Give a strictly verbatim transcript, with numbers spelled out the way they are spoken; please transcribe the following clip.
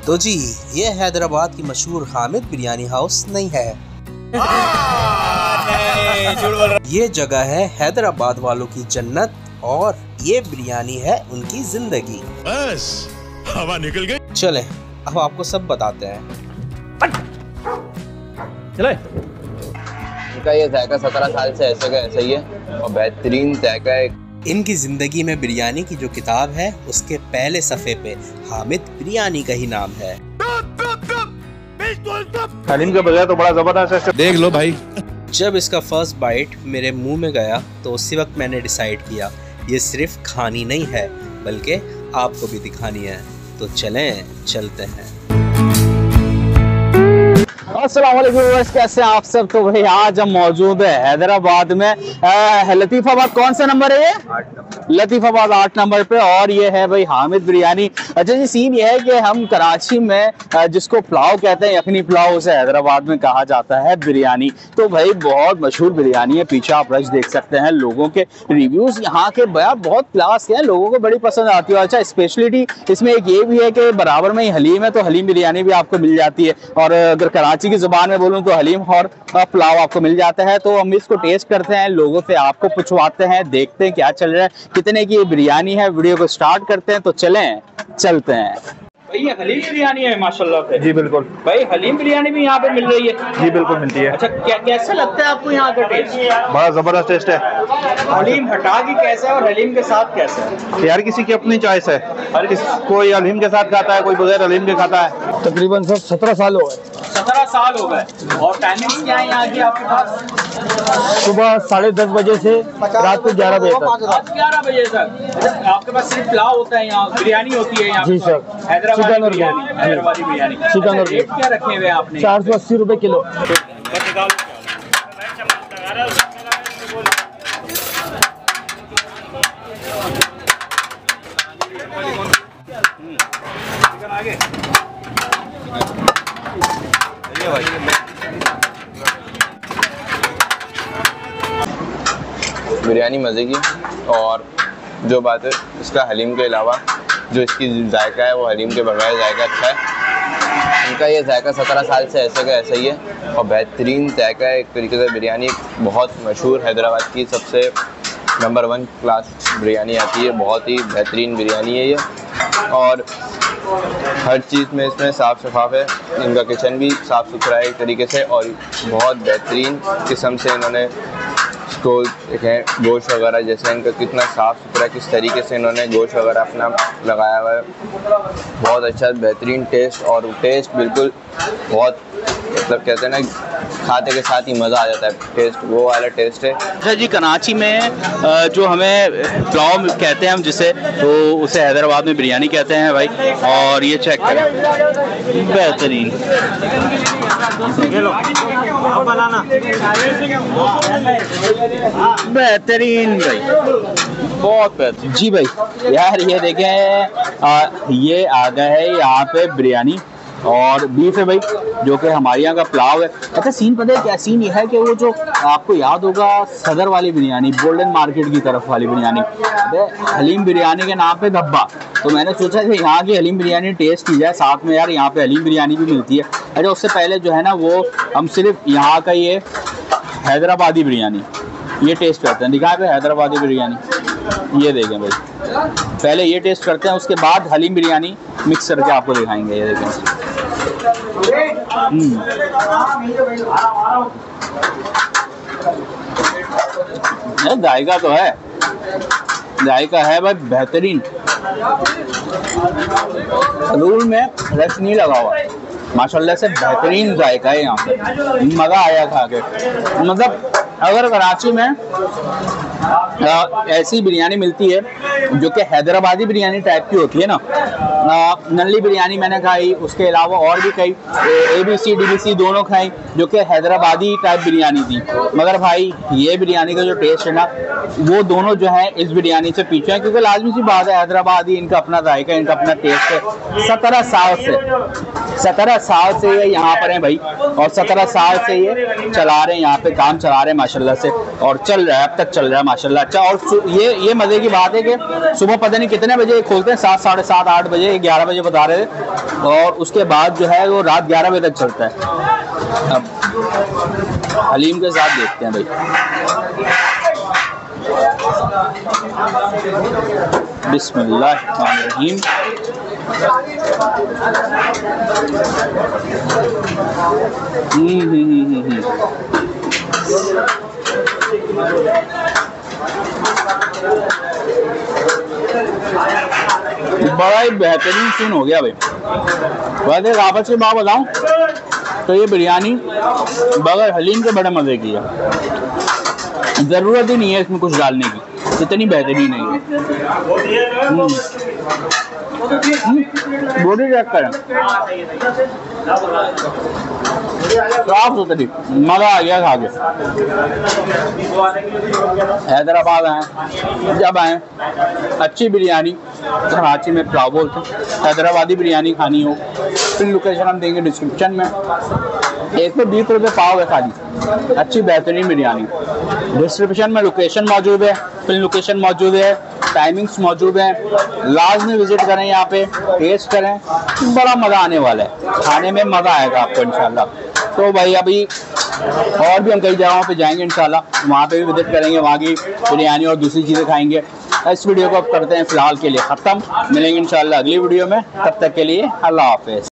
तो जी ये हैदराबाद की मशहूर हामिद बिरयानी हाउस नहीं है। ये जगह है हैदराबाद वालों की जन्नत और ये बिरयानी है उनकी जिंदगी। बस हवा निकल गई। चले अब आपको सब बताते हैं। चले। इनका ये जायका सत्रह साल से ऐसे का ऐसा ही है और बेहतरीन जायका है। इनकी जिंदगी में बिरयानी की जो किताब है उसके पहले सफ़े पे हामिद बिरयानी का ही नाम है। हलीम के बजाय तो बड़ा जबरदस्त है। देख लो भाई। जब इसका फर्स्ट बाइट मेरे मुंह में गया तो उसी वक्त मैंने डिसाइड किया ये सिर्फ खानी नहीं है बल्कि आपको भी दिखानी है। तो चलें चलते हैं। अस्सलाम वालेकुम व्यूअर्स, कैसे हैं आप सब। तो भाई आज हम मौजूद है हैदराबाद में, लतीफ़ाबाद। कौन सा नंबर है ये? आठ नंबर। लतीफ़ाबाद आठ नंबर पे। और ये है भाई हामिद बिरयानी। अच्छा जी, सीन ये है कि हम कराची में जिसको पुलाव कहते हैं, यखनी पुलाव, उसे हैदराबाद में कहा जाता है बिरयानी। तो भाई बहुत मशहूर बिरयानी है। पीछे आप रश देख सकते हैं। लोगों के रिव्यूज यहाँ के भैया बहुत क्लास के हैं, लोगों को बड़ी पसंद आती है। अच्छा, स्पेशलिटी इसमें एक ये भी है कि बराबर में ही हलीम है, तो हलीम बिरयानी भी आपको मिल जाती है। और अगर कराची की जुबान में बोलूं तो हलीम और पुलाव आपको मिल जाता है। तो हम इसको टेस्ट करते हैं, लोगों से आपको पूछवाते हैं, देखते हैं क्या चल रहा है, कितने की ये बिरयानी है। वीडियो को स्टार्ट करते हैं। तो चलें चलते हैं। भाई ये हलीम बिरयानी है माशाल्लाह से। जी बिल्कुल। भाई हलीम बिरयानी भी यहाँ पे मिल रही है? जी बिल्कुल मिलती है। अच्छा, क्या कैसा लगता है आपको यहाँ का टेस्ट? बड़ा जबरदस्त टेस्ट है। हलीम हटा के कैसा है और हलीम के साथ कैसा है? यार किसी की अपनी चॉइस है। हर किस कोई हलीम के साथ खाता है, कोई बगैर हलीम के खाता है। तकरीबन सर सत्रह साल हो गए। सत्रह साल हो गए। और टाइमिंग क्या है यहाँ की आपके पास? सुबह साढ़े दस बजे से रात को ग्यारह बजे तक। रात ग्यारह बजे तक आपके पास सिर्फ पुलाव होता है, यहाँ बिरयानी होती है? यहाँ जी सर। हैदराबादी बिरयानी। हैदराबादी बिरयानी। चिकन और रेट क्या रखे हुए आपने? चार सौ अस्सी रुपए किलो। बिरयानी मज़े की। और जो बात है इसका हलीम के अलावा जो इसकी जायका है वो हलीम के बगैर जायका अच्छा है। इनका ये जायका सत्रह साल से ऐसे का ऐसा ही है और बेहतरीन जायका है। एक तरीके से बिरयानी बहुत मशहूर हैदराबाद की सबसे नंबर वन क्लास बिरयानी आती है। बहुत ही बेहतरीन बिरयानी है ये। और हर चीज़ में इसमें साफ़ शफाफ है। इनका किचन भी साफ़ सुथरा है एक तरीके से और बहुत बेहतरीन किस्म से इन्होंने इसको देखें गोश्त वगैरह जैसे इनका कितना साफ़ सुथरा, किस तरीके से इन्होंने गोश्त वगैरह अपना लगाया हुआ है। बहुत अच्छा बेहतरीन टेस्ट। और टेस्ट बिल्कुल बहुत मतलब कहते हैं ना खाते के साथ ही मज़ा आ जाता है। टेस्ट वो वाला टेस्ट है। अच्छा जी, कराची में जो हमें पुलाव कहते हैं हम जिसे, तो उसे हैदराबाद में बिरयानी कहते हैं भाई। और ये चेक करें, बेहतरीन बेहतरीन भाई, बहुत बेहतरीन जी भाई। यार ये देखें, आ, ये आ गया है यहाँ पे बिरयानी और बीफ है भाई, जो कि हमारे यहाँ का पुलाव है। अच्छा, सीन पता है क्या? सीन ये है कि वो जो आपको याद होगा सदर वाली बिरयानी, गोल्डन मार्केट की तरफ वाली बिरयानी, हलीम बिरयानी के नाम पे धब्बा। तो मैंने सोचा कि यहाँ की हलीम बिरयानी टेस्ट की जाए साथ में। यार यहाँ पे हलीम बिरयानी भी मिलती है। अच्छा, उससे पहले जो है ना वो हम सिर्फ यहाँ का ये हैदराबादी बिरयानी ये टेस्ट करते हैं। दिखाएं पे हैदराबादी बिरयानी, ये देखें भाई। पहले ये टेस्ट करते हैं, उसके बाद हलीम बिरयानी मिक्स करके आपको दिखाएंगे। ये देखें, जायका तो है, जायका है भाई बेहतरीन। रूल में रस नहीं लगा हुआ, माशाल्लाह से बेहतरीन जायका है। यहाँ पे मज़ा आया खा के। मतलब अगर कराची में आ, ऐसी बिरयानी मिलती है जो कि हैदराबादी बिरयानी टाइप की होती है ना, नल्ली बिरयानी मैंने खाई, उसके अलावा और भी कई A B C D B C दोनों खाई जो कि हैदराबादी टाइप बिरयानी थी। मगर भाई ये बिरयानी का जो टेस्ट है ना वो दोनों जो है इस बिरयानी से पीछे है, क्योंकि लाजमी सी बात है हैदराबादी इनका अपना जायका, इनका अपना टेस्ट है। सत्रह साल से सत्रह साल से ये यहाँ पर हैं भाई, और सत्रह साल से ये चला रहे हैं, यहाँ पे काम चला रहे हैं माशाल्लाह से, और चल रहा है, अब तक चल रहा है माशाल्लाह। अच्छा, और ये ये मज़े की बात है कि सुबह पता नहीं कितने बजे खोलते हैं, सात साढ़े सात आठ बजे ये ग्यारह बजे बता रहे थे, और उसके बाद जो है वो रात ग्यारह बजे तक चलता है। अब हलीम के साथ देखते हैं भाई। बिस्मिल्लाहिर्रहमानिर्रहीम। हम्म हम्म हम्म हम्म बड़ा ही बेहतरीन सीन हो गया भाई। वैसे वापस की बात बताऊं तो ये बिरयानी बगैर हलीम के बड़े मज़े की है। ज़रूरत ही नहीं है इसमें कुछ डालने की, इतनी बेहतरीन है ये। बॉडी चेक करें, साफ सुथरी, मज़ा आ गया खा के। हैदराबाद आए जब आए अच्छी बिरयानी, कराची में पुलाव बोलते हैं, हैदराबादी बिरयानी खानी हो, फिर लोकेशन हम देंगे डिस्क्रिप्शन में। एक सौ बीस रुपये पाव है खाली, अच्छी बेहतरीन बिरयानी। डिस्क्रिप्शन में लोकेशन मौजूद है, फिर लोकेशन मौजूद है, टाइमिंग्स मौजूद हैं। लाजमी विजिट करें, यहाँ पे टेस्ट करें, बड़ा मज़ा आने वाला है, खाने में मज़ा आएगा आपको इंशाल्लाह। तो भाई अभी और भी हम कई जगहों पे जाएंगे इंशाल्लाह, वहाँ पे भी विजिट करेंगे, वहाँ की बिरयानी और दूसरी चीज़ें खाएंगे। इस वीडियो को अब करते हैं फ़िलहाल के लिए ख़त्म, मिलेंगे इंशाल्लाह अगली वीडियो में, तब तक के लिए अल्लाह हाफ़िज़।